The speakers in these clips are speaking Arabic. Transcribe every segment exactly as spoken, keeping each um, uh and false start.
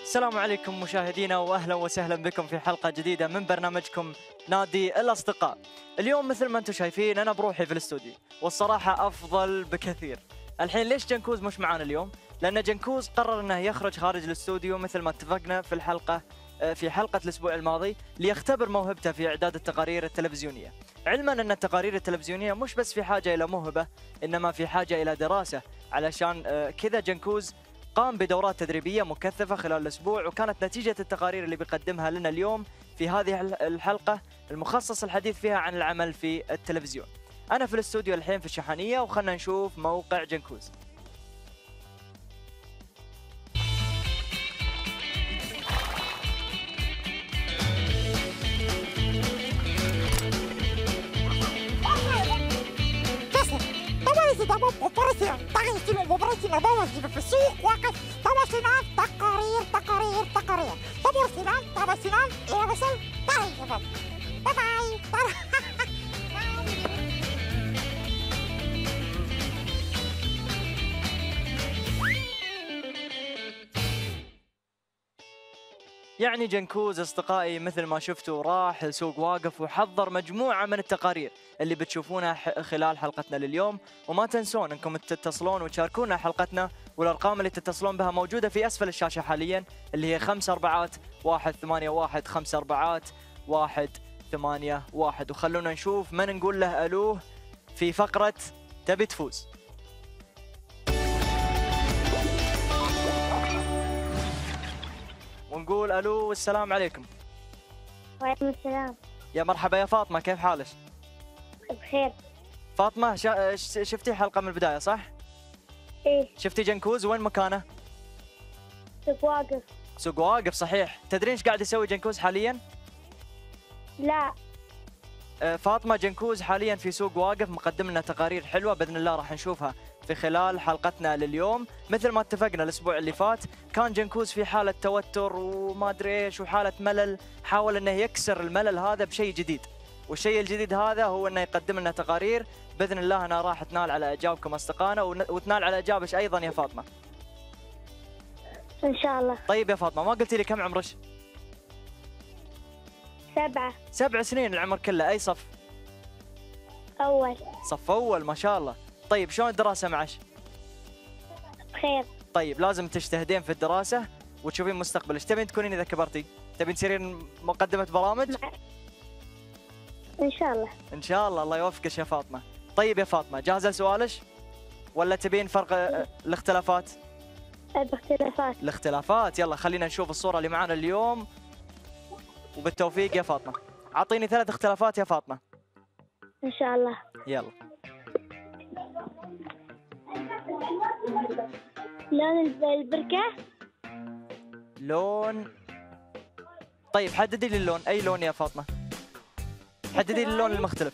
السلام عليكم مشاهدينا واهلا وسهلا بكم في حلقه جديده من برنامجكم نادي الاصدقاء. اليوم مثل ما انتم شايفين انا بروحي في الاستوديو والصراحه افضل بكثير. الحين ليش جنكوز مش معانا اليوم؟ لان جنكوز قرر انه يخرج خارج الاستوديو مثل ما اتفقنا في الحلقه في حلقه الاسبوع الماضي ليختبر موهبته في اعداد التقارير التلفزيونيه، علما ان التقارير التلفزيونيه مش بس في حاجه الى موهبه انما في حاجه الى دراسه. علشان كذا جنكوز قام بدورات تدريبية مكثفة خلال الأسبوع، وكانت نتيجة التقارير اللي بيقدمها لنا اليوم في هذه الحلقة المخصص الحديث فيها عن العمل في التلفزيون. أنا في الاستوديو الحين في الشحنية وخلنا نشوف موقع جنكوز. في السوق وقت تواصلات تقارير تقارير تقارير تواصلات تواصلات إلى وصل طيب باي باي. يعني جنكوز أصدقائي مثل ما شفتوا راح لسوق واقف وحضر مجموعة من التقارير اللي بتشوفونها خلال حلقتنا لليوم. وما تنسون انكم تتصلون وتشاركونا حلقتنا، والارقام اللي تتصلون بها موجودة في اسفل الشاشة حاليا اللي هي خمسة أربعات واحد ثمانية واحد خمسة أربعات واحد ثمانية واحد. وخلونا نشوف من نقول له ألوه في فقرة تبي تفوز. ونقول ألو والسلام عليكم. وعليكم السلام. يا مرحبا يا فاطمة، كيف حالك؟ بخير. فاطمة شا... شفتي حلقة من البداية صح؟ ايه. شفتي جنكوز وين مكانه؟ سوق واقف. سوق واقف صحيح. تدرين ايش قاعد يسوي جنكوز حاليا؟ لا. آه فاطمة جنكوز حاليا في سوق واقف مقدم لنا تقارير حلوة بإذن الله راح نشوفها في خلال حلقتنا لليوم. مثل ما اتفقنا الأسبوع اللي فات كان جنكوز في حالة توتر وما أدري إيش وحالة ملل، حاول إنه يكسر الملل هذا بشيء جديد، والشيء الجديد هذا هو إنه يقدم لنا تقارير. بإذن الله أنا راح تنال على إعجابكم أصدقائنا وتنال على إعجابك أيضا يا فاطمة. إن شاء الله. طيب يا فاطمة ما قلتي لي كم عمرك؟ سبعة. سبع سنين العمر كله. أي صف؟ أول. صف أول ما شاء الله. طيب شلون الدراسة معك؟ بخير. طيب لازم تجتهدين في الدراسة وتشوفين مستقبلك. تبين تكونين إذا كبرتي؟ تبين تصيرين مقدمة برامج؟ إن شاء الله. إن شاء الله. الله يوفقك يا فاطمة. طيب يا فاطمة جاهزة لسؤالك؟ ولا تبين فرق الاختلافات؟ الاختلافات. الاختلافات. يلا خلينا نشوف الصورة اللي معنا اليوم وبالتوفيق يا فاطمة. أعطيني ثلاث اختلافات يا فاطمة. إن شاء الله. يلا. لون البركة. لون. طيب حددي لي اللون. أي لون يا فاطمة؟ حددي لي اللون المختلف.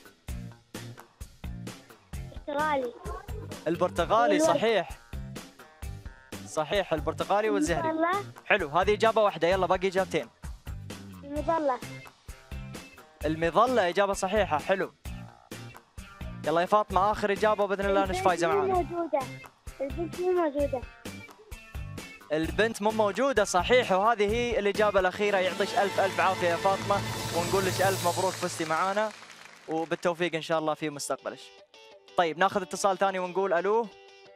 برتقالي. البرتقالي صحيح. صحيح البرتقالي والزهري. الله. حلو هذه إجابة واحدة. يلا باقي إجابتين. المظلة. المظلة إجابة صحيحة. حلو. يلا يا فاطمة آخر إجابة وبإذن الله نش فايزة معانا. موجودة. البنت مو موجودة. البنت مو موجودة صحيح، وهذه هي الإجابة الأخيرة. يعطيك ألف ألف عافية يا فاطمة ونقول لك ألف مبروك فزتي معانا وبالتوفيق إن شاء الله في مستقبلك. طيب ناخذ اتصال ثاني ونقول ألو.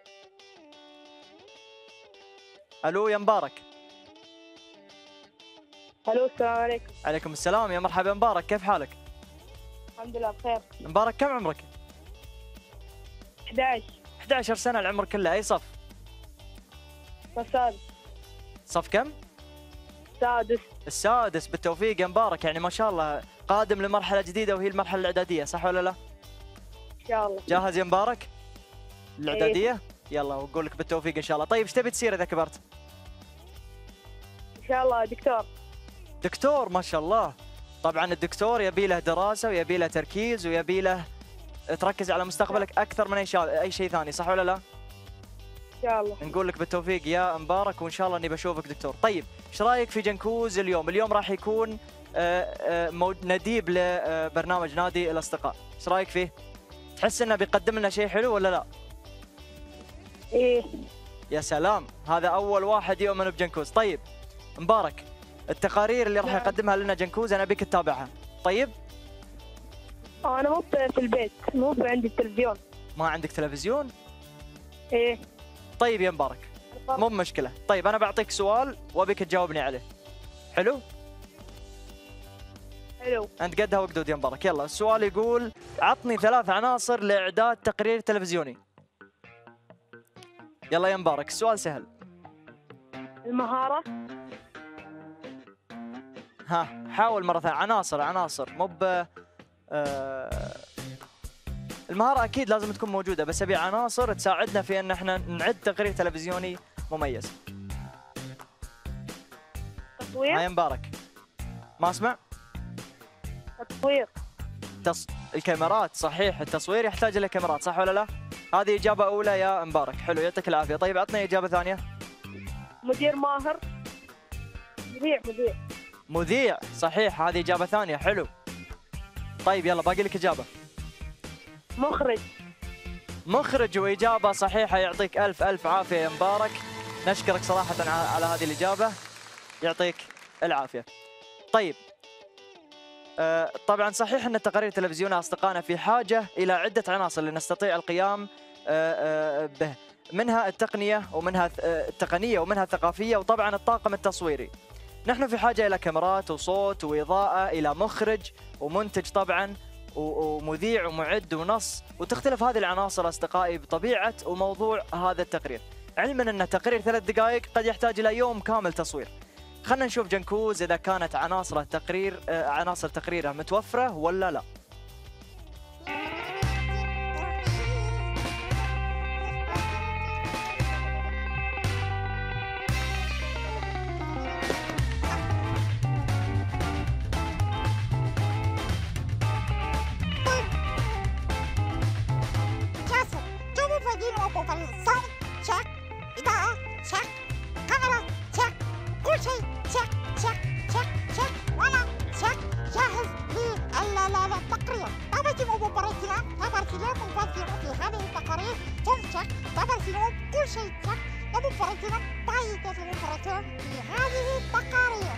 ألو يا مبارك. الو السلام عليكم. عليكم السلام يا مرحبا مبارك، كيف حالك؟ الحمد لله بخير. مبارك كم عمرك؟ أحد عشر. أحد عشر سنة العمر كله. أي صف؟ السادس. صف كم؟ السادس. السادس. بالتوفيق يا مبارك، يعني ما شاء الله قادم لمرحلة جديدة وهي المرحلة الإعدادية صح ولا لا؟ إن شاء الله. جاهز يا مبارك؟ الإعدادية؟ يلا وأقول لك بالتوفيق إن شاء الله. طيب إيش تبي تصير إذا كبرت؟ إن شاء الله دكتور. دكتور ما شاء الله. طبعا الدكتور يبي له دراسة ويبي له تركيز ويبي له تركز على مستقبلك أكثر من أي شيء أي شيء ثاني صح ولا لا؟ إن شاء الله. نقول لك بالتوفيق يا مبارك وإن شاء الله إني بشوفك دكتور. طيب إيش رأيك في جنكوز اليوم؟ اليوم راح يكون نديب لبرنامج نادي الأصدقاء. إيش رأيك فيه؟ تحس إنه بيقدم لنا شيء حلو ولا لا؟ إيه. يا سلام، هذا أول واحد يؤمن بجنكوز. طيب مبارك، التقارير اللي راح نعم. يقدمها لنا جنكوز انا ابيك تتابعها. طيب؟ انا مو في البيت، مو عندي التلفزيون. ما عندك تلفزيون؟ ايه. طيب يا مبارك، مو مشكلة. طيب أنا بعطيك سؤال وأبيك تجاوبني عليه. حلو؟ حلو. أنت قدها وقدود يا مبارك. يلا السؤال يقول عطني ثلاث عناصر لإعداد تقرير تلفزيوني. يلا يا مبارك السؤال سهل. المهارة. ها حاول مرة ثانية. عناصر عناصر مو ب آه... المهارة أكيد لازم تكون موجودة، بس أبي عناصر تساعدنا في أن احنا نعد تقرير تلفزيوني مميز. تصوير. ها يا مبارك. ما أسمع؟ تصوير. تص... الكاميرات صحيح، التصوير يحتاج إلى كاميرات صح ولا لا؟ هذه إجابة أولى يا مبارك. حلو يعطيك العافية. طيب عطني إجابة ثانية. مدير ماهر. مذيع مذيع. مذيع صحيح، هذه إجابة ثانية. حلو. طيب يلا باقي لك إجابة. مخرج. مخرج، وإجابة صحيحة. يعطيك ألف ألف عافية يا مبارك. نشكرك صراحة ع- على هذه الإجابة. يعطيك العافية. طيب آه طبعا صحيح أن التقارير التلفزيونية أصدقائنا في حاجة إلى عدة عناصر لنستطيع القيام آه آه به، منها التقنية ومنها ث- آه التقنية ومنها الثقافية، وطبعا الطاقم التصويري. نحن في حاجة إلى كاميرات وصوت وإضاءة، إلى مخرج ومنتج طبعا و- ومذيع ومعد ونص، وتختلف هذه العناصر أصدقائي بطبيعة وموضوع هذا التقرير، علما أن تقرير ثلاث دقائق قد يحتاج إلى يوم كامل تصوير. خلنا نشوف جنكوز إذا كانت عناصر التقرير آه، عناصر تقريره متوفرة ولا لا. جاسر، جو مفردين ومفردين. صوت تشيك، إضاءة تشيك، كاميرا تشيك، كل شيء تشيك تشيك تشيك تشيك، وأنا تشيك جاهز للتقرير. تابعتم مباراتنا، تابعتنا مباراتنا في هذه التقارير. توم تشيك، تابعتنا كل شيء تشيك. مباراتنا بعيدة مباراتنا في هذه التقارير.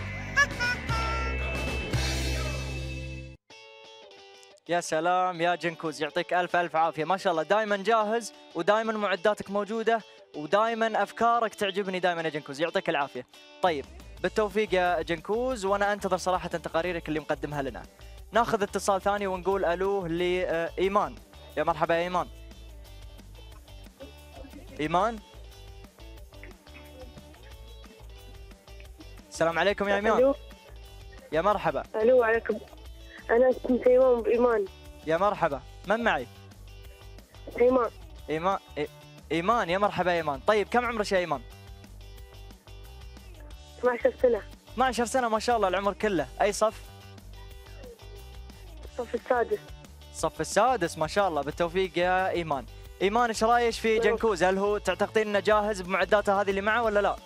يا سلام يا جنكوز، يعطيك ألف ألف عافية. ما شاء الله دائما جاهز، ودائما معداتك موجودة، ودائما أفكارك تعجبني دائما يا جنكوز. يعطيك العافية. طيب بالتوفيق يا جنكوز، وأنا أنتظر صراحة تقاريرك اللي مقدمها لنا. ناخذ اتصال ثاني ونقول ألوه لإيمان. يا مرحبا يا إيمان. إيمان. السلام عليكم يا إيمان. الو. يا مرحبا. الو عليكم. انا اسمي تيمان بايمان. يا مرحبا. من معي؟ تيمان. إيمان. إي- إيمان. يا مرحبا يا إيمان. طيب كم عمرك يا إيمان؟ اثني عشر سنة. اثني عشر سنة ما شاء الله العمر كله. أي صف؟ الصف السادس. الصف السادس ما شاء الله. بالتوفيق يا إيمان. إيمان إيش رايش في جنكوز؟ هل هو تعتقدين إنه جاهز بمعداته هذه اللي معه ولا لا؟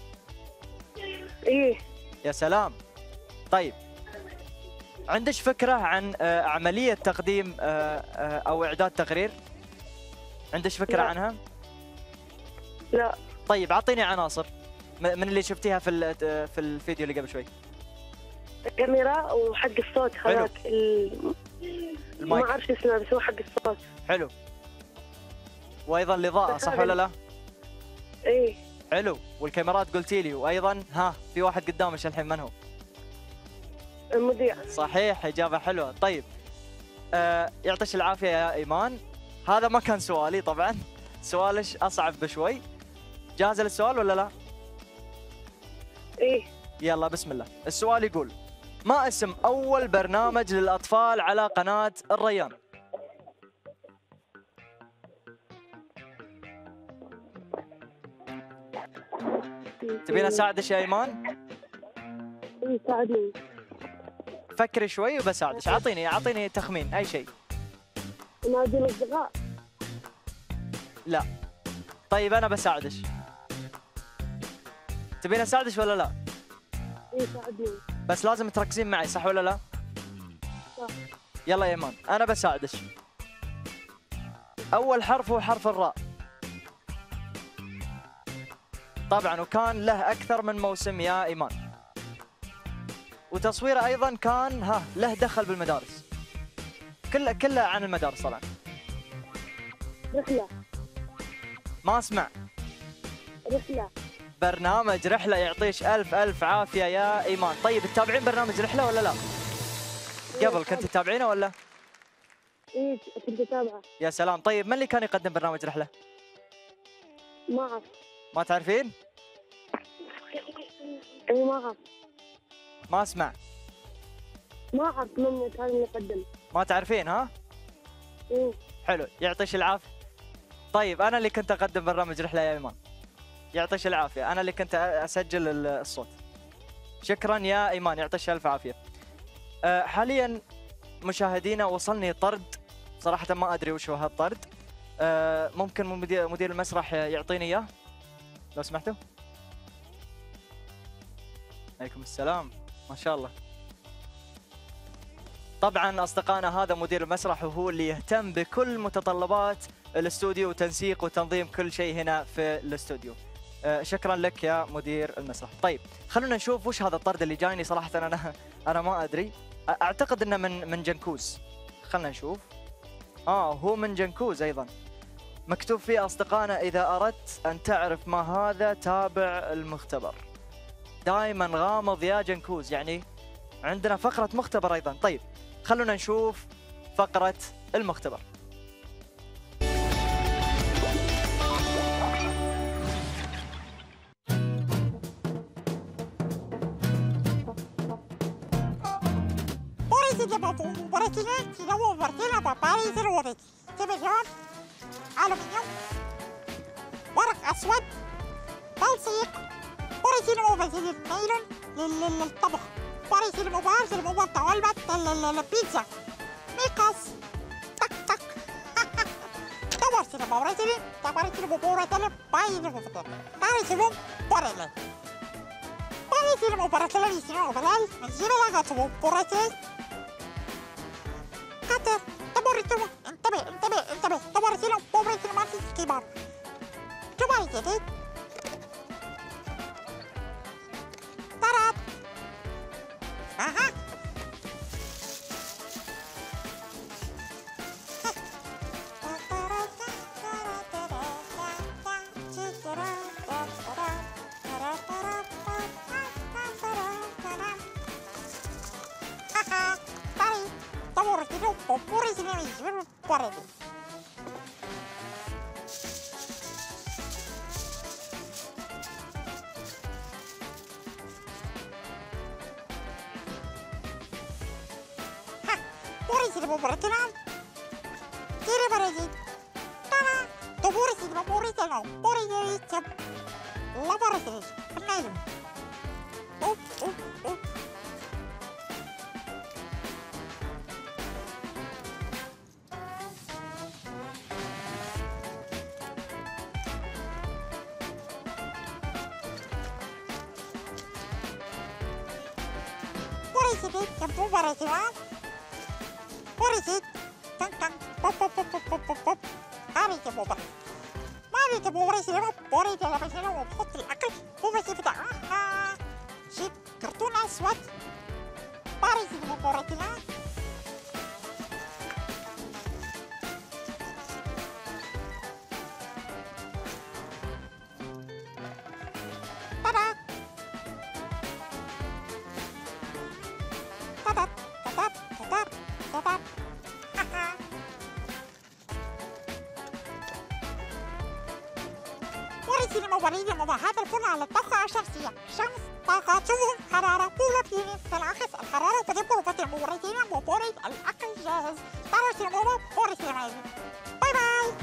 ايه. يا سلام. طيب عندك فكرة عن آه، عملية تقديم آه، آه، أو إعداد تقرير؟ عندك فكرة لا. عنها؟ لا. طيب أعطيني عناصر م- من اللي شفتيها في ال- آه، في الفيديو اللي قبل شوي. كاميرا وحق الصوت حلو. هذاك ال... ما المايك. اعرف اسمه بس هو حق الصوت. حلو. وأيضا الإضاءة بس صح هذا- ولا لا؟ ايه. حلو. والكاميرات قلتي لي، وايضا ها في واحد قدامك الحين من هو؟ المذيع. صحيح، اجابه حلوه. طيب آه يعطيك العافيه يا ايمان. هذا ما كان سؤالي طبعا، سؤالش اصعب بشوي. جاهزه للسؤال ولا لا؟ ايه. يلا بسم الله. السؤال يقول ما اسم اول برنامج للاطفال على قناه الريان؟ تبين اساعدك يا ايمان؟ ايه ساعدني. فكري شوي وبساعدك. اعطيني اعطيني تخمين اي شيء. نادي الاصدقاء. لا. طيب انا بساعدك. تبين اساعدك ولا لا؟ ايه ساعدني. بس لازم تركزين معي صح ولا لا؟ صح. يلا يا ايمان انا بساعدك. اول حرف هو حرف الراء. طبعا وكان له اكثر من موسم يا ايمان. وتصويره ايضا كان ها له دخل بالمدارس. كله كله عن المدارس طبعا. رحلة. ما اسمع. رحلة. برنامج رحله، يعطيش الف الف عافيه يا ايمان. طيب تتابعين برنامج رحله ولا لا؟ قبل كنت تتابعينه ولا؟ ايه كنت اتابعه. يا سلام. طيب من اللي كان يقدم برنامج رحله؟ ما اعرف. ما تعرفين؟ اي ما اعرف. ما اسمع. ما اعرف من كان يقدم. ما تعرفين ها؟ ايه. حلو، يعطيش العافيه. طيب انا اللي كنت اقدم برنامج رحله يا ايمان. يعطيش العافيه، انا اللي كنت اسجل الصوت. شكرا يا ايمان، يعطيش الف عافيه. أه حاليا مشاهدينا وصلني طرد، صراحه ما ادري وش هو هالطرد. أه ممكن مدير مدير المسرح يعطيني اياه لو سمحتوا. عليكم السلام، ما شاء الله. طبعا اصدقائنا هذا مدير المسرح وهو اللي يهتم بكل متطلبات الاستوديو وتنسيق وتنظيم كل شيء هنا في الاستوديو. آه شكرا لك يا مدير المسرح. طيب خلونا نشوف وش هذا الطرد اللي جايني، صراحه انا انا ما ادري. اعتقد انه من من جنكوز. خلنا نشوف. اه هو من جنكوز ايضا. مكتوب فيه اصدقائنا اذا اردت ان تعرف ما هذا تابع المختبر. دائما غامض يا جنكوز، يعني عندنا فقره مختبر ايضا. طيب خلونا نشوف فقره المختبر. Borisi de babu, borisine sinavo borisine babari زلوري. تلفزيون ألومنيوم ورق أسود تلصيق. بوريسين موبايل نايلون للطبخ. بوريسين موبايل موبايل علبة البيتزا. ميقاس تك تك. تبارسين بوريسين تبارسين بوريسين باين بوريسين. بوريسين بوريسين. بوريسين بوريسين موبايل نجيب لغة بوريسين. قطر تبوريسين انتبه انتبه انتبه تبوريسين بوريسين ما في كبار. جمال جديد. طرد. اها. Borisi tempo borisi wa. Borisi tang tang pop pop pop pop pop pop. هذه tempo borisi. ما هذه tempo borisi wa borisi لما يصير وبحط الأكل borisi بتاعها. شيء كرتون أسود. borisi tempo borisi wa. هذا الفرن على الطاقة الشمسية. الشمس طاقة سموم حرارة بولوبينين تنعكس الحرارة وتجيب غرفة المبردين وبورد الأكل جاهز. طرس الموضوع بورد المعين. باي باي.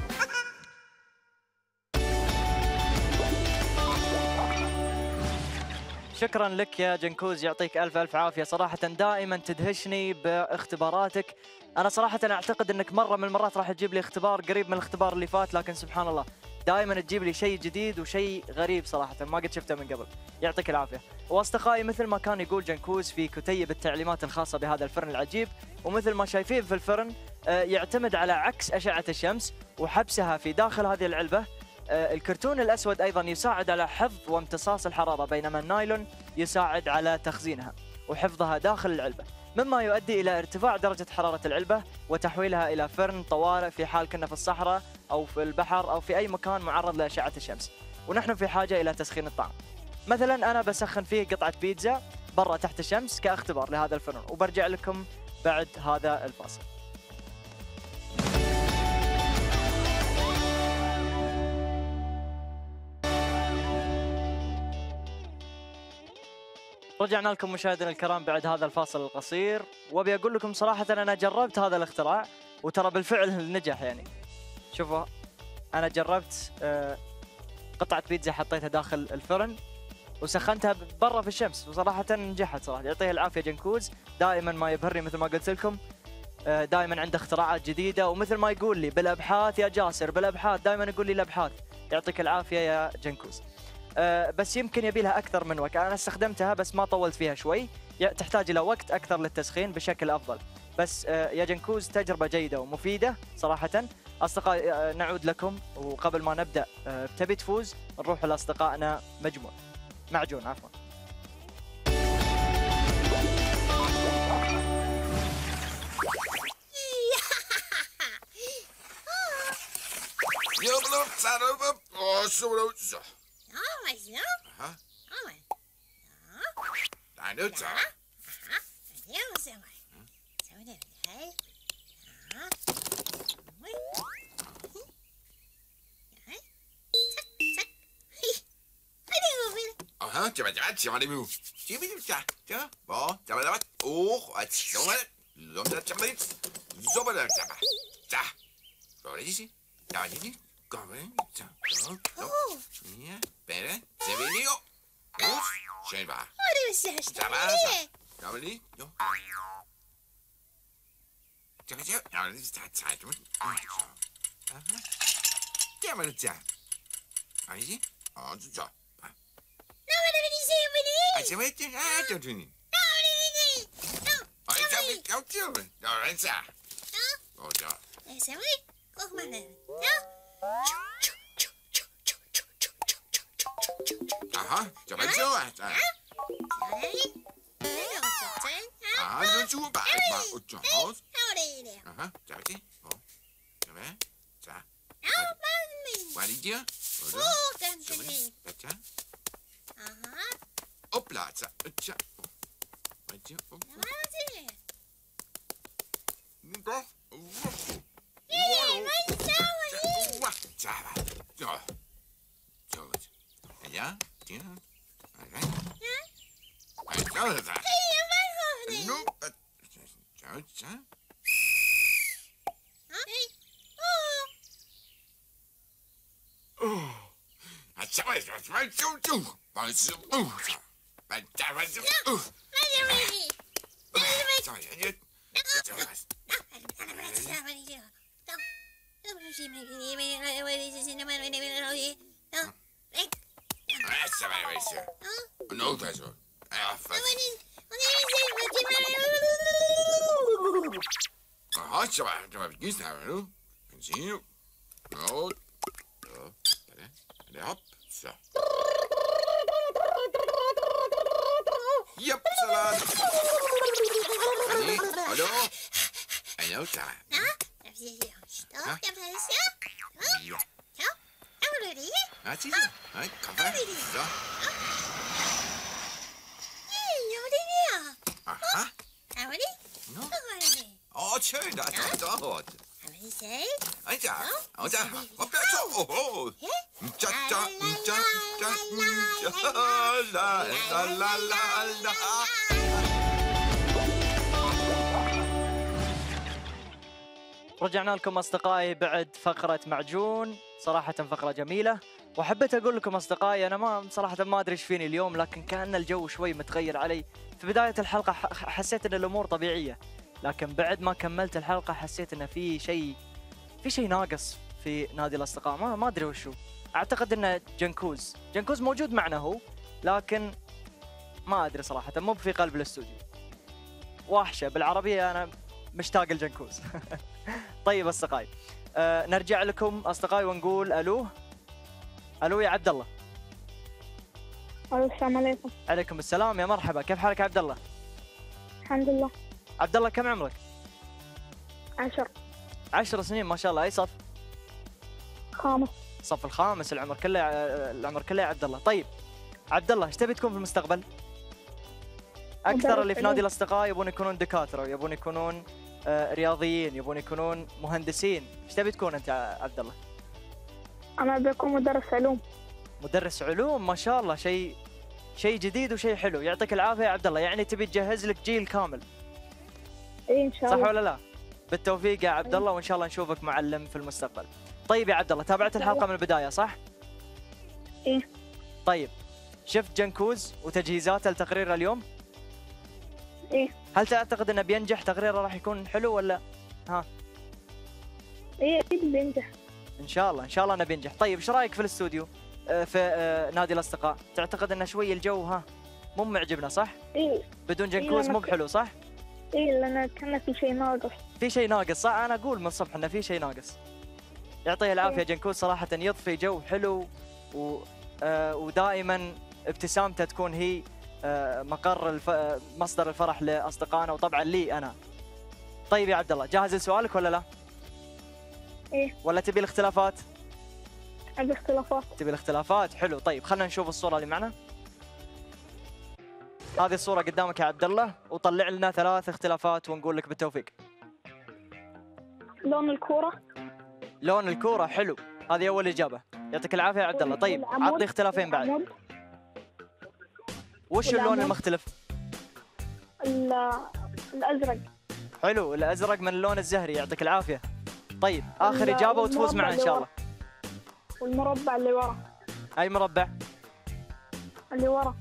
شكرا لك يا جنكوز، يعطيك ألف ألف عافية. صراحة دائما تدهشني باختباراتك. أنا صراحة أعتقد أنك مرة من المرات راح تجيب لي اختبار قريب من الاختبار اللي فات، لكن سبحان الله دائما تجيب لي شيء جديد وشيء غريب صراحة ما قد شفته من قبل. يعطيك العافية. وأصدقائي مثل ما كان يقول جنكوز في كتيب التعليمات الخاصة بهذا الفرن العجيب، ومثل ما شايفين في الفرن يعتمد على عكس أشعة الشمس وحبسها في داخل هذه العلبة آه، الكرتون الأسود أيضا يساعد على حفظ وامتصاص الحرارة، بينما النايلون يساعد على تخزينها وحفظها داخل العلبة، مما يؤدي إلى ارتفاع درجة حرارة العلبة وتحويلها إلى فرن طوارئ في حال كنا في الصحراء أو في البحر أو في أي مكان معرض لأشعة الشمس ونحن في حاجة إلى تسخين الطعام. مثلا أنا بسخن فيه قطعة بيتزا برا تحت الشمس كاختبار لهذا الفرن، وبرجع لكم بعد هذا الفاصل. رجعنا لكم مشاهدينا الكرام بعد هذا الفاصل القصير، وابي اقول لكم صراحة انا جربت هذا الاختراع وترى بالفعل نجح. يعني شوفوا انا جربت آه، قطعة بيتزا حطيتها داخل الفرن وسخنتها برا في الشمس، وصراحة نجحت صراحة. يعطيه العافية جنكوز، دائما ما يبهرني مثل ما قلت لكم، آه، دائما عنده اختراعات جديدة، ومثل ما يقول لي بالابحاث يا جاسر، بالابحاث دائما يقول لي الابحاث. يعطيك العافية يا جنكوز. أه بس يمكن يبي لها اكثر من وقت، انا استخدمتها بس ما طولت فيها شوي، تحتاج الى وقت اكثر للتسخين بشكل افضل. بس أه يا جنكوز تجربه جيده ومفيده صراحه. اصدقائي أه نعود لكم، وقبل ما نبدا أه تبي تفوز نروح لاصدقائنا مجموع معجون عفوا. Aha, cepat cepat cepat dulu. Cepat cepat cepat. Oh, cepat cepat. Oh, cepat. Cepat cepat. Cepat cepat. Cepat. Boleh sih. Jangan ini. Kamu cepat. Oh. Iya, beres. Sebelum. Oh, cepat. Cepat. Cepat ni. Yo. Cepat cepat. Jangan ini cepat cepat. Aha. Cepat cepat. Ini sih. Oh, cepat. Asyik macam ada tu ni. Ay, tapi kau cakap, dah rasa. Oh, dah. Sampai kau ke mana? Aha, cepat cepat. Aha, tu cuba, mak ucap. Aha, cepat ni. Oh, cepat. Cepat. Mari dia. Oh, kan ni. Baca. Aha. Opla, cepat. Cepat. Baca. Mana sih? Enggak. Eh, macam ni. Wah, cepat. Cepat. Cepat. Ya, dia. Okey. Ya. Ay, cepat. Eh, yang mana ni? No. Cepat, cepat. Ha? Eh. Oh. Oh. Cepat, cepat, cepat, cepat. Baca. Oh. Baca, baca. Oh. Macam ni. Cepat, ya. Cepat. Cepat, baca. No, that's all. Ah, fast. Ah, cepat, cepat. Kita tahu. Continue. No. No. Ada. Ada hop. So. Yep, salah. Ani, halo. Ayo, cepat. Ya. Ah, sih. Ay, kabar. So. Aha. No. Oh, cuy, dah tahu. Ay, cepat. Oh, cepat. Oh, betul. Oh, oh. Cak, cak, cak, cak, cak. La, la, la, la, la. رجعنا لكم أصدقائي بعد فقرة معجون، صراحة فقرة جميلة، وحبيت أقول لكم أصدقائي أنا ما صراحة ما أدري إيش فيني اليوم، لكن كأن الجو شوي متغير علي. في بداية الحلقة حسيت أن الأمور طبيعية، لكن بعد ما كملت الحلقة حسيت أن في شيء في شيء ناقص في نادي الأصدقاء، ما ما أدري وشو. أعتقد أن جنكوز جنكوز موجود معنا هو، لكن ما أدري صراحة، مو في قلب الاستوديو. وحشة بالعربية، أنا مشتاق الجنكوز. طيب أصدقائي، أه نرجع لكم أصدقائي ونقول ألو. الو يا عبد الله. الو السلام عليكم. عليكم السلام، يا مرحبا، كيف حالك عبد الله؟ الحمد لله. عبد الله كم عمرك؟ عشر. عشر سنين ما شاء الله، اي صف؟ خامس. الصف الخامس، العمر كله العمر كله يا عبد الله. طيب عبد الله، ايش تبي تكون في المستقبل؟ اكثر اللي في نادي الاصدقاء يبون يكونون دكاتره، ويبون يكونون آه رياضيين، يبون يكونون مهندسين، ايش تبي تكون انت يا عبد الله؟ انا بكون مدرس علوم. مدرس علوم، ما شاء الله، شيء شيء جديد وشيء حلو، يعطيك العافيه يا عبد الله. يعني تبي تجهز لك جيل كامل. اي ان شاء الله. صح ولا لا؟ بالتوفيق يا عبد الله، وان شاء الله نشوفك معلم في المستقبل. طيب يا عبد الله، تابعت الحلقه من البدايه صح؟ ايه. طيب شفت جنكوز وتجهيزاته لتقرير اليوم؟ ايه. هل تعتقد انه بينجح تقريره، راح يكون حلو ولا ها؟ ايه اكيد بينجح. ان شاء الله ان شاء الله انه بينجح. طيب ايش رايك في الاستوديو؟ آه في آه نادي الاصدقاء، تعتقد انه شوي الجو ها مو معجبنا صح؟ ايه. بدون جنكوز إيه مو بحلو صح؟ ايه لان كان في شيء ناقص. في شيء ناقص صح؟ انا اقول من الصبح انه في شيء ناقص. يعطيه العافيه إيه. جنكوز، صراحه يضفي جو حلو و آه ودائما ابتسامته تكون هي آه مقر الف... آه مصدر الفرح لاصدقائنا، وطبعا لي انا. طيب يا عبد الله، جاهز لسؤالك ولا لا؟ ايه. ولا تبي الاختلافات؟ ابي اختلافات. تبي الاختلافات، حلو. طيب خلينا نشوف الصوره اللي معنا. هذه الصوره قدامك يا عبد الله، وطلع لنا ثلاث اختلافات ونقول لك بالتوفيق. لون الكورة. لون الكوره، حلو، هذه اول اجابه، يعطيك العافيه يا عبد الله. طيب والعمود. عطني اختلافين بعد. العمود. وش اللون والعمود. المختلف؟ ال- الازرق. حلو، الازرق من اللون الزهري، يعطيك العافيه. طيب اخر وال- اجابه وتفوز والمربع معنا ان شاء الله. والمربع اللي ورا. اي مربع؟ اللي ورا.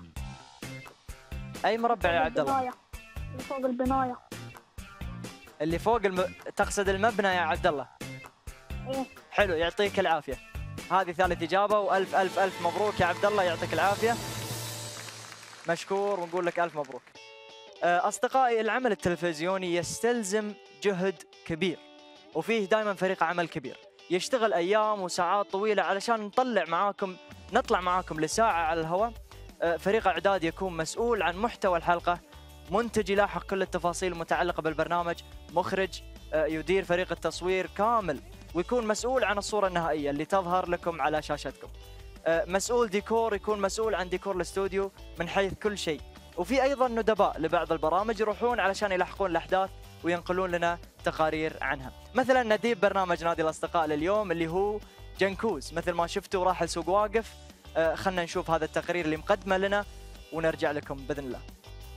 اي مربع يا عبد الله؟ البناية. اللي فوق البناية. اللي فوق الم... تقصد المبنى يا عبد الله؟ ايه. حلو، يعطيك العافيه. هذه ثالث اجابه، والف الف الف مبروك يا عبد الله، يعطيك العافيه، مشكور، ونقول لك الف مبروك. اصدقائي، العمل التلفزيوني يستلزم جهد كبير، وفيه دائما فريق عمل كبير يشتغل ايام وساعات طويله علشان نطلع معاكم نطلع معاكم لساعه على الهواء. فريق اعداد يكون مسؤول عن محتوى الحلقه، منتج يلاحق كل التفاصيل المتعلقه بالبرنامج، مخرج يدير فريق التصوير كامل، ويكون مسؤول عن الصوره النهائيه اللي تظهر لكم على شاشتكم. مسؤول ديكور يكون مسؤول عن ديكور الاستوديو من حيث كل شيء. وفي ايضا ندباء لبعض البرامج يروحون علشان يلاحقون الاحداث وينقلون لنا تقارير عنها. مثلا نديب برنامج نادي الاصدقاء لليوم اللي هو جنكوز، مثل ما شفتوا راح السوق واقف. آه خلنا نشوف هذا التقرير اللي مقدمه لنا ونرجع لكم باذن الله.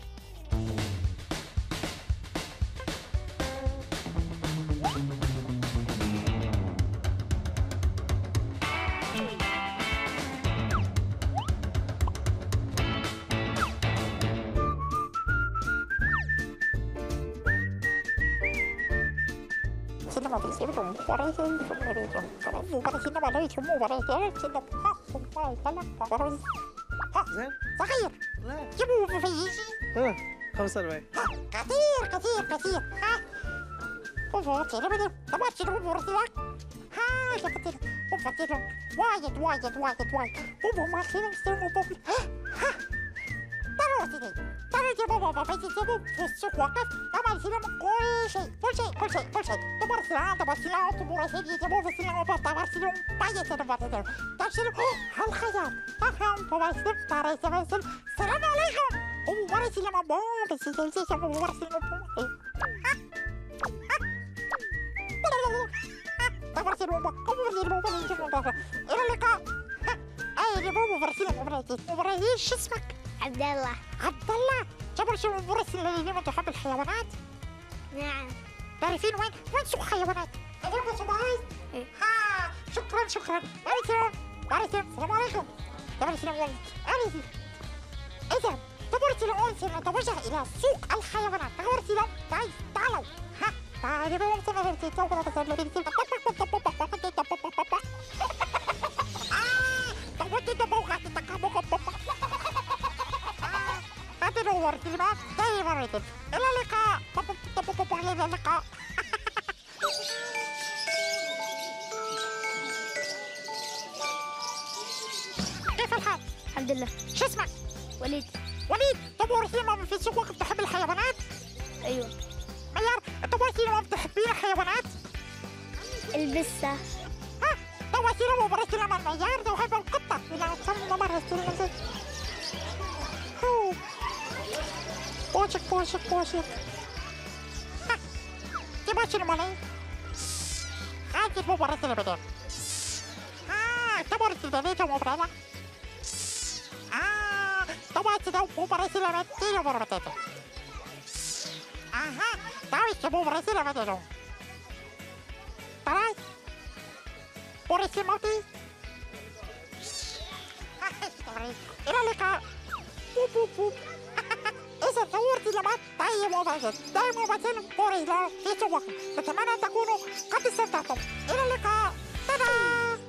Cinema thì sẽ dùng cái đấy chứ không phải dùng cái đấy dùng cái đấy cinema đấy chúng mua cái đấy thế cinema ha không phải cái là cái đấy ha زين صغير لا جيبوا في ها خمسة وأربعين كثير كثير كثير ها هو cinema طبعا cinema مرتبط ها يا كثير هو كثير وايد وايد وايد وايد هو ما cinema cinema ها ترى سيدي ترى جيبوا بابا بيجي جيبوا في السوق وقف طبعا cinema كل شيء كل شيء كل شيء كل شيء تبغى سلام تبغى سلام تبغى سيدي جيبوا في السلام تبغى سلام بايد تبغى سلام تشيل هالخيال تفهم تبغى سلام ترى سلام السلام عليكم هو ورا سلام بابا بس سلام سلام ورا سلام تبغى سلام بابا كم سلام بابا إلى اللقاء أي جيبوا في السلام بابا بابا إيش اسمك عبد الله. عبد الله جبر شو المرسل اللي اليوم تحب الحيوانات؟ نعم. تعرفين وين؟ وين سوق حيوانات؟ هذول سوبرين؟ ها شكرا شكرا عليكم عليكم السلام عليكم جبر السلام عليكم. إذا تبرت الأنس نتوجه إلى سوق الحيوانات. تبرت الأنس تعال تعالوا ها تعالوا بهم تنفرتي توقف تسلمين تنور سليمان دائما ريتم إلى اللقاء إلى اللقاء. كيف الحال؟ الحمد لله. شو اسمك؟ وليد. وليد، طب ورثينا في السوق وقت تحب الحيوانات؟ ايوه. ميار، انت ورثينا تحبين الحيوانات؟ البسة. ها، تو ورثينا وبرثينا مع ميار لو حب القطة ولا تصمم مرة ستيرين هو بوشك بوشك بوشك. ها، تبغى مالي؟ هاي مو برثينا بدل. آه، تبغى ليش مو برثينا؟ آه، تبغى تدو مو برثينا بدل مو برثينا. Aha, tahu ibu berhasil apa dong? Tahu? Berhasil mati? Sorry, ini leka. Pup pup pup. إذا صورت لمات طيب وبعدين دائما وبعدين بوري لا في سوق أتمنى أن تكونوا قد استمتعتم. إلى اللقاء. تادا.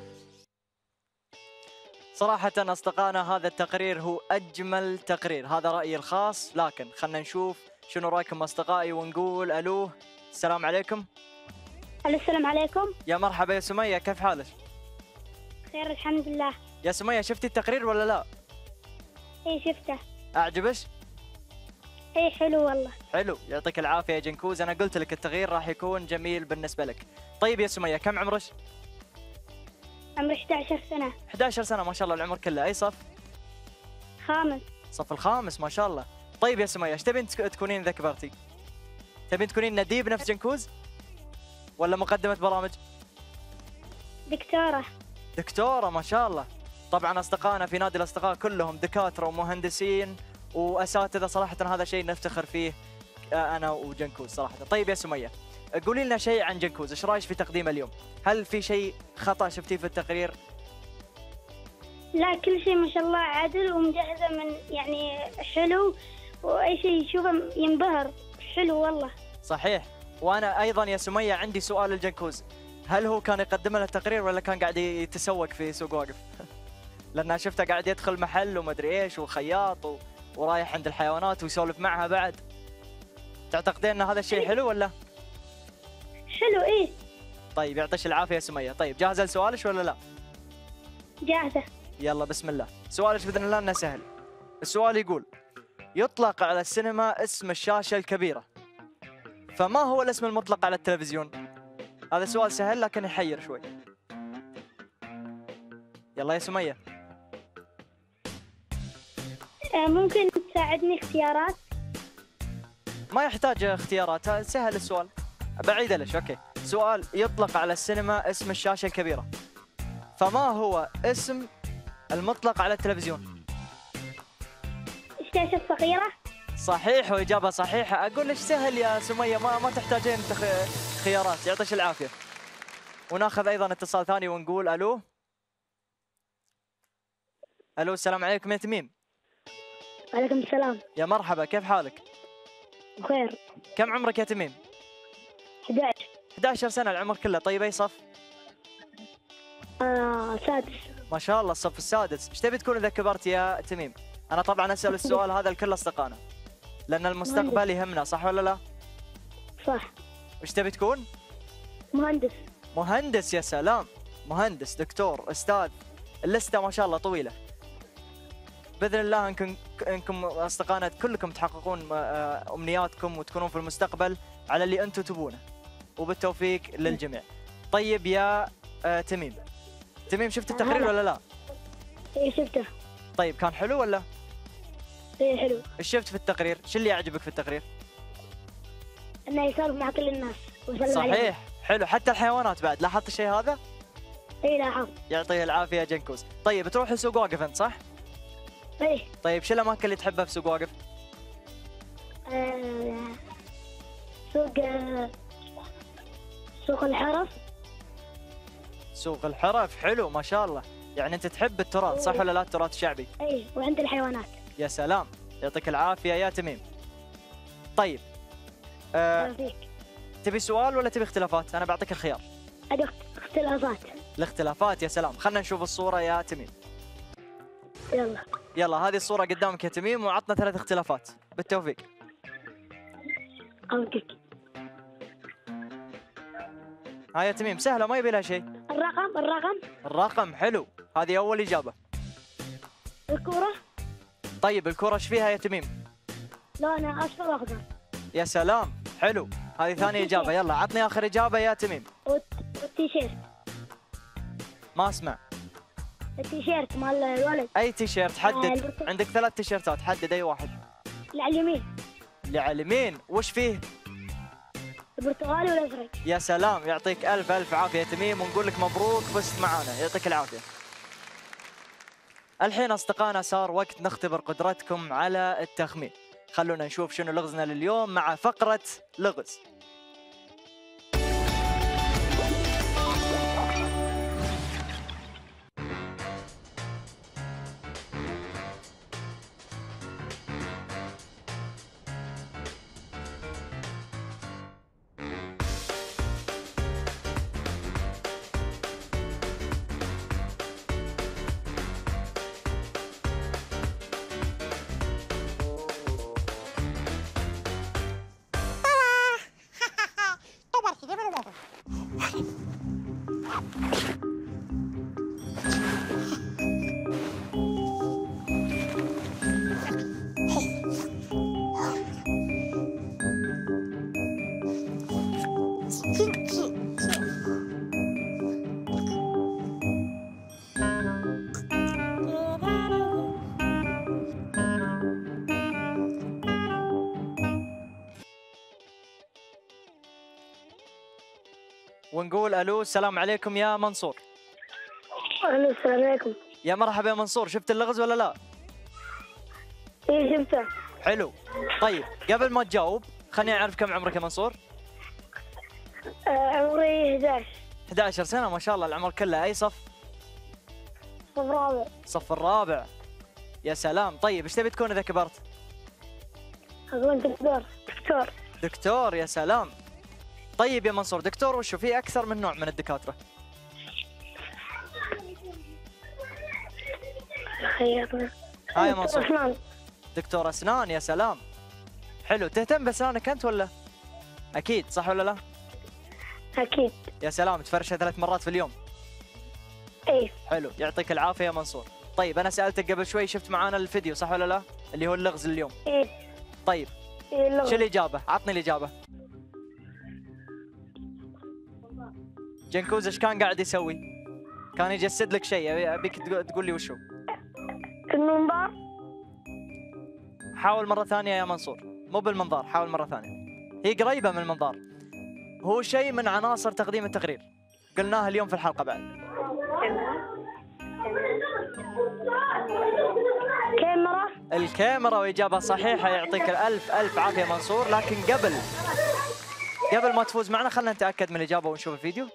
صراحة أصدقائنا هذا التقرير هو أجمل تقرير، هذا رأيي الخاص، لكن خلنا نشوف شنو رايكم أصدقائي ونقول ألوه. السلام عليكم. السلام عليكم. يا مرحبا يا سمية، كيف حالك؟ خير الحمد لله. يا سمية شفتي التقرير ولا لا؟ ايه شفته. أعجبك؟ ايه حلو والله. حلو، يعطيك العافية يا جنكوز، أنا قلت لك التغيير راح يكون جميل بالنسبة لك. طيب يا سمية كم عمرك؟ عمري إحدى عشرة سنة. إحدى عشرة سنة ما شاء الله، العمر كله. أي صف؟ خامس. صف الخامس ما شاء الله. طيب يا سمية ايش تبين تكونين إذا كبرتي؟ تبين تكونين نديب نفس جنكوز؟ ولا مقدمة برامج؟ دكتورة. دكتورة ما شاء الله. طبعا أصدقائنا في نادي الأصدقاء كلهم دكاترة ومهندسين وأساتذة، صراحة هذا شيء نفتخر فيه أنا وجنكوز صراحة. طيب يا سمية قولي لنا شيء عن جنكوز، ايش رايك في تقديمه اليوم؟ هل في شيء خطأ شفتيه في التقرير؟ لا كل شيء ما شاء الله عدل ومجهزة من يعني حلو، وأي شيء يشوفه ينبهر. حلو والله. صحيح. وأنا أيضا يا سمية عندي سؤال للجنكوز، هل هو كان يقدم لنا التقرير ولا كان قاعد يتسوق في سوق واقف؟ لأن شفته قاعد يدخل محل ومدري إيش وخياط و... ورايح عند الحيوانات ويسولف معها بعد. تعتقدين أن هذا الشيء حلو ولا؟ حلو إيه. طيب يعطيش العافية يا سمية. طيب جاهزة لسؤالش ولا لا؟ جاهزة. يلا بسم الله. سؤالش بإذن الله إنه سهل. السؤال يقول يطلق على السينما اسم الشاشة الكبيرة، فما هو الاسم المطلق على التلفزيون؟ هذا سؤال سهل لكن يحير شوي. يلا يا سمية. ممكن تساعدني اختيارات؟ ما يحتاج اختيارات، سهل السؤال. بعيد ليش؟ اوكي. سؤال يطلق على السينما اسم الشاشة الكبيرة، فما هو اسم المطلق على التلفزيون؟ الشاشة الصغيرة. صحيح وإجابة صحيحة. أقول لك سهل يا سمية، ما ما تحتاجين تخ... خيارات. يعطيك العافية. وناخذ أيضا اتصال ثاني ونقول ألو. ألو السلام عليكم يا تميم. وعليكم السلام. يا مرحبا، كيف حالك؟ بخير. كم عمرك يا تميم؟ إحدى عشر. إحدى عشرة سنة العمر كله. طيب أي صف؟ آه سادس. ما شاء الله الصف السادس. ايش تبي تكون إذا كبرت يا تميم؟ أنا طبعا أسأل السؤال هذا لكل أصدقائنا لأن المستقبل يهمنا، صح ولا لا؟ صح. ايش تبي تكون؟ مهندس. مهندس. يا سلام، مهندس، دكتور، أستاذ، اللستة ما شاء الله طويلة. بإذن الله إنكم إنكم أصدقائنا كلكم تحققون أمنياتكم وتكونون في المستقبل على اللي أنتم تبونه، وبالتوفيق للجميع. طيب يا آه تميم، تميم شفت التقرير ولا لا؟ ايه شفته. طيب كان حلو ولا؟ ايه حلو. ايش شفت في التقرير؟ شو اللي يعجبك في التقرير؟ انه يسولف مع كل الناس ويسلم صحيح عليهم. حلو، حتى الحيوانات بعد. لاحظت الشيء هذا؟ ايه لاحظت. يعطيه العافية يا جنكوز. طيب تروح لسوق واقف أنت صح؟ ايه. طيب شو الأماكن اللي تحبها في سوق واقف؟ آه سوق آه سوق الحرف. سوق الحرف حلو ما شاء الله. يعني أنت تحب التراث صح ولا لا؟ التراث الشعبي. ايه وعند الحيوانات. يا سلام، يعطيك العافية يا تميم. طيب آه فيك. تبي سؤال ولا تبي اختلافات؟ أنا بعطيك الخيار. ادي اختلافات. الاختلافات. يا سلام، خلنا نشوف الصورة يا تميم. يلا. يلا هذه الصورة قدامك يا تميم، وعطنا ثلاث اختلافات. بالتوفيق. اوكي. ها يا تميم سهلة ما يبي لها شيء. الرقم الرقم الرقم حلو، هذه أول إجابة. الكورة. طيب الكرة ايش فيها يا تميم؟ لونها أصفر وأخضر. يا سلام، حلو، هذه ثاني إجابة. يلا عطني آخر إجابة يا تميم. والت- والتيشيرت. ما أسمع. التيشيرت مال الولد. أي تيشيرت؟ آه، حدد، البرتقال. عندك ثلاث تيشيرتات، حدد أي واحد. اللي على اليمين اللي على اليمين وش فيه؟ البرتقالي والأزرق. يا سلام، يعطيك ألف ألف عافية يا تميم، ونقول لك مبروك فزت معانا، يعطيك العافية. الحين أصدقائنا صار وقت نختبر قدرتكم على التخمين. خلونا نشوف شنو لغزنا لليوم مع فقرة لغز. ونقول الو، السلام عليكم يا منصور. أهلا السلام عليكم. يا مرحبا يا منصور، شفت اللغز ولا لا؟ إيه شفته. حلو. طيب قبل ما تجاوب خليني اعرف كم عمرك يا منصور؟ آه عمري إحدى عشر. إحدى عشر سنة، ما شاء الله العمر كله. اي صف؟ صف رابع. صف الرابع. يا سلام. طيب ايش تبي تكون اذا كبرت؟ أقول دكتور. دكتور. دكتور. يا سلام. طيب يا منصور، دكتور وشو في اكثر من نوع من الدكاترة؟ خيرنا. ها يا منصور. أسنان. دكتور اسنان. يا سلام. حلو. تهتم باسنانك انت ولا؟ اكيد صح ولا لا؟ أكيد. يا سلام، تفرشها ثلاث مرات في اليوم. إيه. حلو، يعطيك العافية يا منصور. طيب انا سألتك قبل شوي، شفت معانا الفيديو صح ولا لا؟ اللي هو اللغز اليوم. إيه. طيب إيه اللغة. شو الإجابة؟ عطني الإجابة. جنكوز ايش كان قاعد يسوي؟ كان يجسد لك شيء، ابيك تقو- تقول لي وشو. المنظار. حاول مرة ثانية يا منصور، مو بالمنظار، حاول مرة ثانية. هي قريبة من المنظار. هو شيء من عناصر تقديم التقرير. قلناها اليوم في الحلقة بعد. كاميرا. الكاميرا، وإجابة صحيحة، يعطيك الألف ألف عافية يا منصور. لكن قبل قبل ما تفوز معنا خلينا نتأكد من الإجابة ونشوف الفيديو.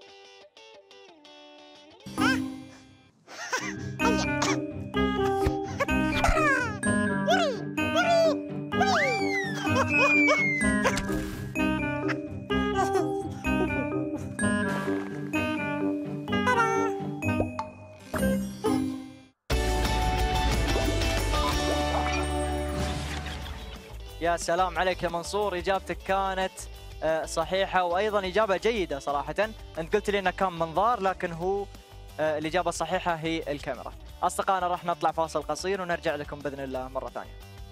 يا سلام عليك يا منصور، إجابتك كانت آه، صحيحة، وأيضا إجابة جيدة صراحة. أنت قلت لي أنه كان منظار، لكن هو آه، الإجابة الصحيحة هي الكاميرا. أصدقائنا راح نطلع فاصل قصير ونرجع لكم بإذن الله مرة ثانية.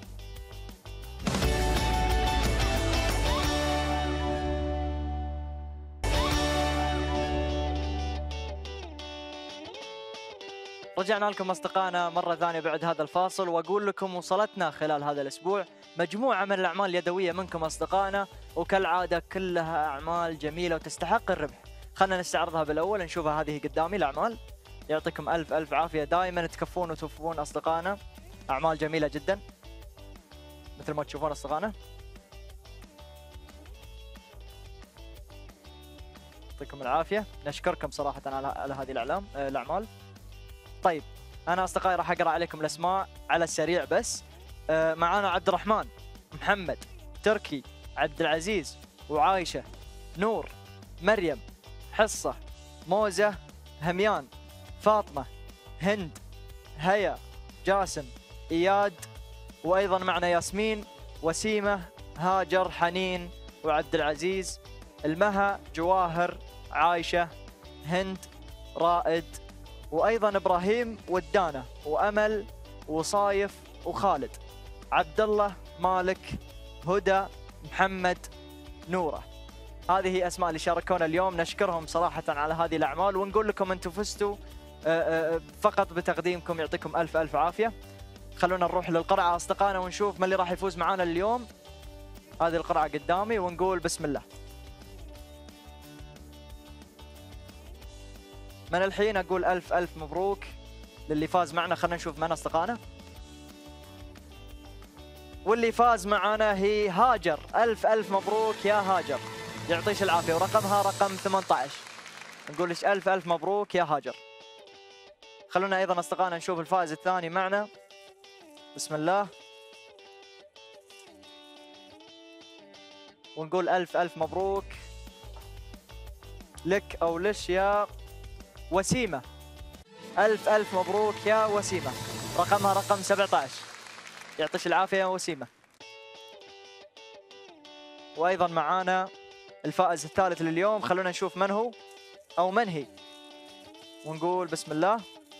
رجعنا لكم أصدقائنا مرة ثانية بعد هذا الفاصل، وأقول لكم وصلتنا خلال هذا الأسبوع مجموعة من الأعمال اليدوية منكم أصدقائنا، وكالعادة كلها أعمال جميلة وتستحق الربح. خلنا نستعرضها بالأول، نشوفها. هذه قدامي الأعمال. يعطيكم ألف ألف عافية، دائما تكفون وتوفون أصدقائنا. أعمال جميلة جدا مثل ما تشوفون أصدقائنا. يعطيكم العافية، نشكركم صراحة على على هذه الأعلام الأعمال. طيب أنا أصدقائي راح أقرأ عليكم الأسماء على السريع بس. آه، معانا عبد الرحمن، محمد، تركي، عبد العزيز، وعايشة، نور، مريم، حصة، موزة، هميان، فاطمة، هند، هيا، جاسم، إياد، وأيضا معنا ياسمين، وسيمة، هاجر، حنين، وعبد العزيز، المها، جواهر، عايشة، هند، رائد، وأيضا إبراهيم، ودانة، وأمل، وصايف وخالد، عبد الله، مالك، هدى، محمد، نوره. هذه اسماء اللي شاركونا اليوم، نشكرهم صراحه على هذه الاعمال ونقول لكم انتم فزتوا فقط بتقديمكم، يعطيكم الف الف عافيه. خلونا نروح للقرعه اصدقائنا ونشوف من اللي راح يفوز معانا اليوم. هذه القرعه قدامي ونقول بسم الله. من الحين اقول الف الف مبروك للي فاز معنا. خلينا نشوف من اصدقائنا. واللي فاز معنا هي هاجر، الف الف مبروك يا هاجر، يعطيش العافيه، ورقمها رقم ثمانية عشر. نقول لك الف الف مبروك يا هاجر. خلونا ايضا اصدقائنا نشوف الفائز الثاني معنا. بسم الله. ونقول الف الف مبروك لك او لش يا وسيمه، الف الف مبروك يا وسيمه، رقمها رقم سبعة عشر. يعطيش العافيه يا وسيمه. وايضا معانا الفائز الثالث لليوم. خلونا نشوف من هو او من هي ونقول بسم الله.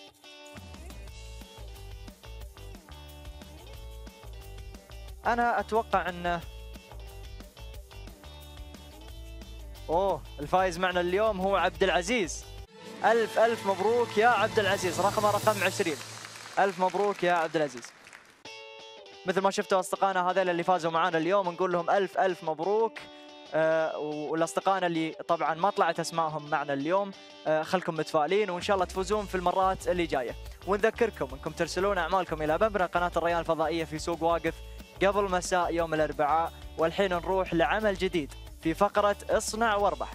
انا اتوقع انه اوه الفائز معنا اليوم هو عبد العزيز. الف الف مبروك يا عبد العزيز، رقمه رقم عشرين. الف مبروك يا عبد العزيز. مثل ما شفتوا اصدقائنا هذول اللي فازوا معنا اليوم نقول لهم الف الف مبروك. آه والاصدقائنا اللي طبعا ما طلعت اسمائهم معنا اليوم آه خلكم متفائلين وان شاء الله تفوزون في المرات اللي جايه. ونذكركم انكم ترسلون اعمالكم الى مبنى قناه الريان الفضائيه في سوق واقف قبل مساء يوم الاربعاء. والحين نروح لعمل جديد في فقره اصنع واربح.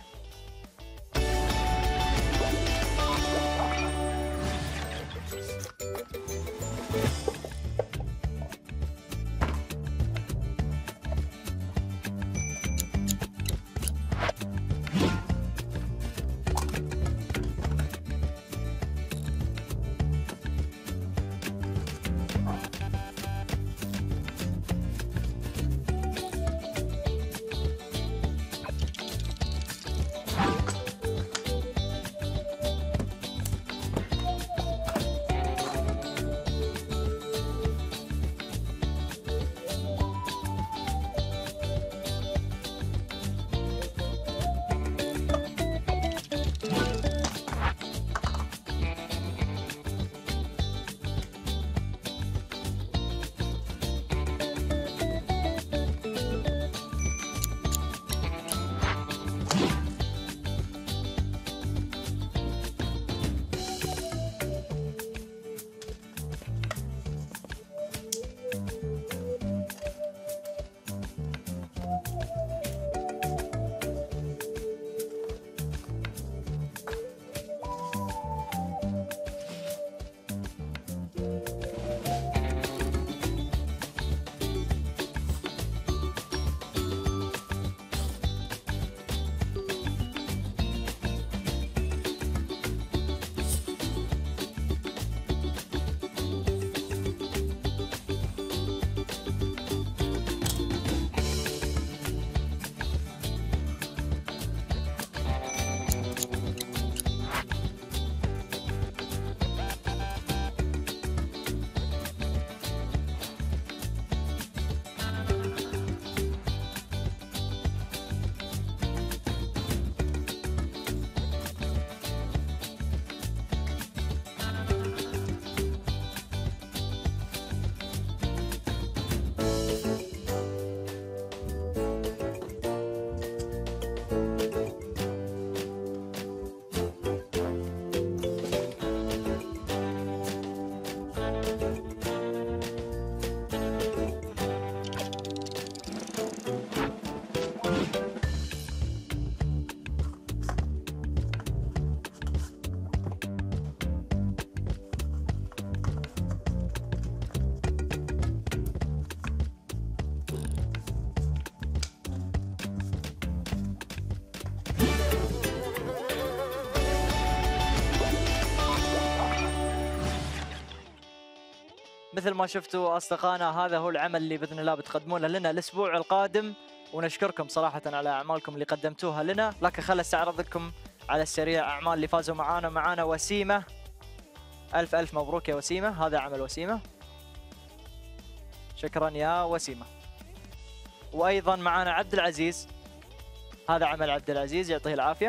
مثل ما شفتوا أصدقائنا هذا هو العمل اللي بإذن الله بتقدمونه لنا الأسبوع القادم، ونشكركم صراحة على أعمالكم اللي قدمتوها لنا. لكن خل استعرض لكم على السريع أعمال اللي فازوا معانا. معانا وسيمة، ألف ألف مبروك يا وسيمة، هذا عمل وسيمة. شكرا يا وسيمة. وأيضا معنا عبد العزيز، هذا عمل عبد العزيز يعطيه العافية.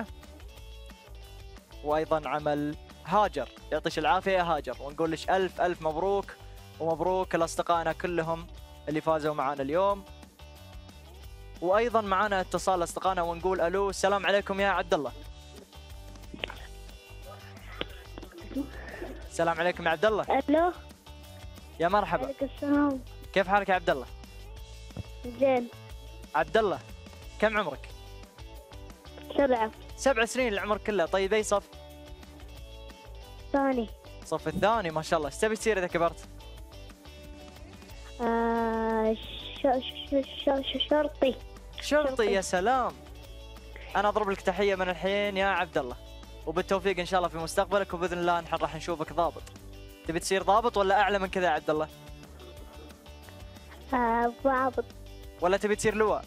وأيضا عمل هاجر، يعطيش العافية يا هاجر، ونقول لك ألف ألف مبروك، ومبروك لأصدقائنا كلهم اللي فازوا معنا اليوم. وأيضا معنا اتصال أصدقائنا ونقول ألو، السلام عليكم يا عبد الله. السلام عليكم يا عبد الله. الو. يا مرحبا. عليكم السلام. كيف حالك يا عبد الله؟ زين. عبد الله كم عمرك؟ سبعة. سبع سنين العمر كله. طيب اي صف؟ ثاني. صف الثاني، ما شاء الله. ايش تبي تصير اذا كبرت؟ آه ش... ش... ش... ش... شرطي. شرطي. يا سلام. انا اضرب لك تحيه من الحين يا عبد الله، وبالتوفيق ان شاء الله في مستقبلك، وباذن الله نحن راح نشوفك ضابط. تبي تصير ضابط ولا اعلى من كذا يا عبد الله؟ آه ضابط. ولا تبي تصير لواء؟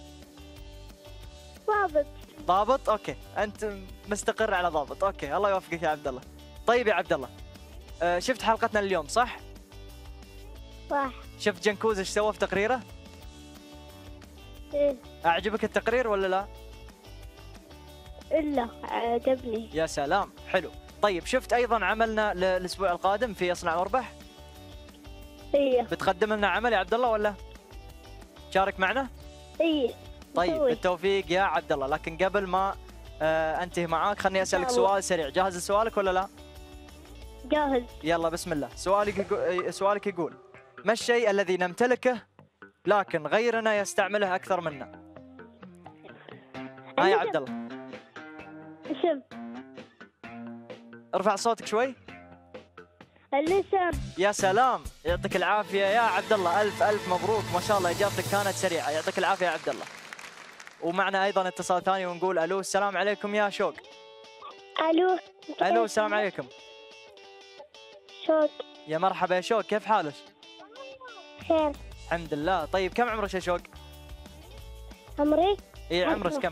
ضابط. ضابط. اوكي، انت مستقر على ضابط. اوكي، الله يوفقك يا عبد الله. طيب يا عبد الله، آه شفت حلقتنا اليوم صح؟ صح. شفت جنكوز ايش سوى في تقريره؟ إيه. اعجبك التقرير ولا لا؟ إلا عجبني. يا سلام، حلو. طيب شفت ايضا عملنا للاسبوع القادم في اصنع واربح؟ إيه. بتقدم لنا عمل يا عبد الله ولا؟ شارك معنا؟ إيه. طيب بسوي. بالتوفيق يا عبد الله، لكن قبل ما آه انتهي معاك خلني اسالك يلا. سؤال سريع. جاهز لسؤالك ولا لا؟ جاهز. يلا بسم الله. سؤالك يقول سؤالك يقول ما الشيء الذي نمتلكه لكن غيرنا يستعمله اكثر منا؟ ها يا عبد الله. اسم. ارفع صوتك شوي. الاسم. يا سلام، يعطيك العافيه يا عبد الله. الف الف مبروك، ما شاء الله اجابتك كانت سريعه. يعطيك العافيه يا عبد الله. ومعنا ايضا اتصال ثاني ونقول الو، السلام عليكم يا شوق. الو. الو السلام عليكم. شوق. يا مرحبا يا شوق، كيف حالك؟ خير. الحمد لله. طيب كم عمرك يا شوق؟ عمري. اي عمرك عشرة. كم؟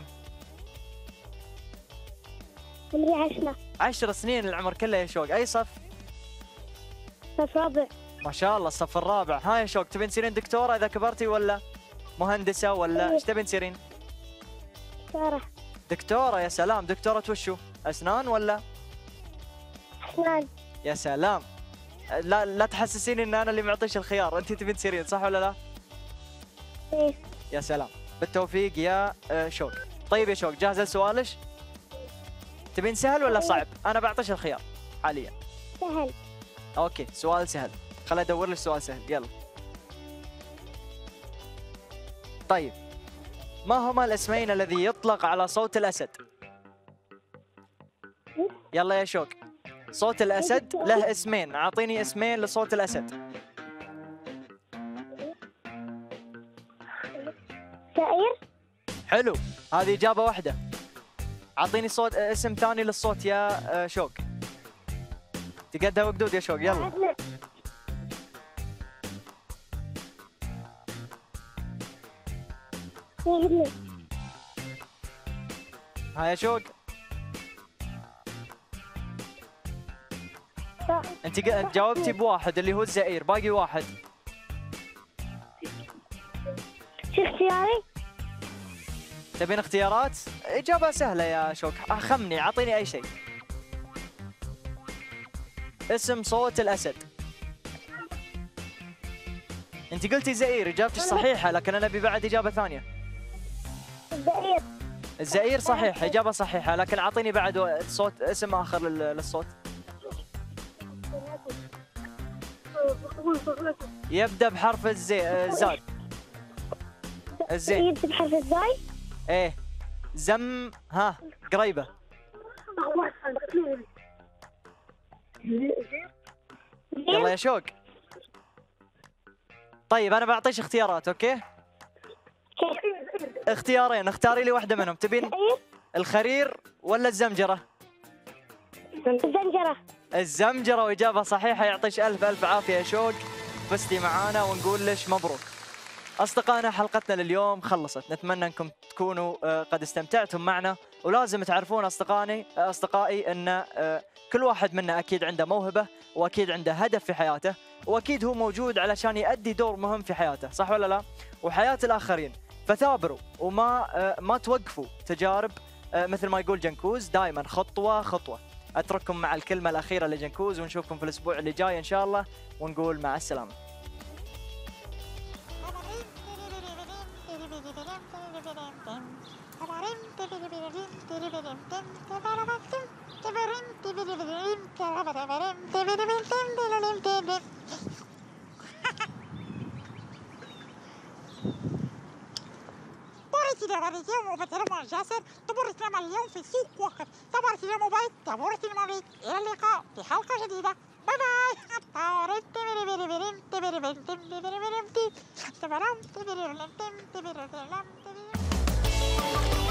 عمري عشرة. عشر سنين العمر كله يا شوق. اي صف؟ صف رابع. ما شاء الله الصف الرابع. ها يا شوق، تبين تصيرين دكتوره اذا كبرتي ولا مهندسه ولا ايش تبين تصيرين؟ دكتورة. دكتوره. يا سلام. دكتوره وشو؟ اسنان ولا؟ أسنان. يا سلام. لا لا تحسسيني ان انا اللي معطيش الخيار، انت تبين تصيرين صح ولا لا؟ إيه. يا سلام، بالتوفيق يا آه، شوق. طيب يا شوق، جاهزه لسؤالك؟ تبين سهل ولا صعب؟ انا بعطيش الخيار حاليا. سهل. اوكي، سؤال سهل. خليني ادور لك سؤال سهل. يلا. طيب ما هما الاسمين الذي يطلق على صوت الاسد؟ يلا يا شوق، صوت الاسد له اسمين، اعطيني اسمين لصوت الاسد. سائر. حلو، هذه اجابه واحده. اعطيني صوت اسم ثاني للصوت يا آه، شوق. تقدها وقدود يا شوق. يلا. عدل. عدل. ها يا شوق، انت ق- جاوبتي بواحد اللي هو الزئير، باقي واحد. شو اختياري؟ تبين اختيارات؟ اجابه سهله يا شوق، خمني، اعطيني اي شيء. اسم صوت الاسد. انت قلتي زئير، اجابتك صحيحه، لكن انا ابي بعد اجابه ثانيه. الزئير. الزئير صحيح، اجابه صحيحه، لكن اعطيني بعد صوت اسم اخر لل- للصوت. يبدا بحرف الزي الزاد. الزين. يبدأ بحرف الزاي. ايه زم. ها قريبه. يلا يا شوق. طيب انا بعطيش اختيارات، اوكي؟ اختيارين، اختاري لي واحده منهم. تبين الخرير ولا الزمجره؟ الزنجرة. الزمجره، واجابه صحيحه. يعطيش الف الف عافيه يا شوق، فزتي معانا ونقول لك مبروك. أصدقائنا حلقتنا لليوم خلصت، نتمنى أنكم تكونوا آه، قد استمتعتم معنا، ولازم تعرفون أصدقائي أصدقائي أن آه، كل واحد منا أكيد عنده موهبة، وأكيد عنده هدف في حياته، وأكيد هو موجود علشان يؤدي دور مهم في حياته، صح ولا لا؟ وحياة الآخرين، فثابروا وما آه، ما توقفوا تجارب آه، مثل ما يقول جنكوز دائما خطوة خطوة. أترككم مع الكلمة الأخيرة لجنكوز، ونشوفكم في الأسبوع اللي جاي إن شاء الله، ونقول مع السلامة. بوري سينما اليوم وبتر مع جاسر. تبور سينما اليوم في السوق وقت. تبور سينما بيت. تبور سينما بيت. إلى اللقاء في حلقة جديدة. باي باي.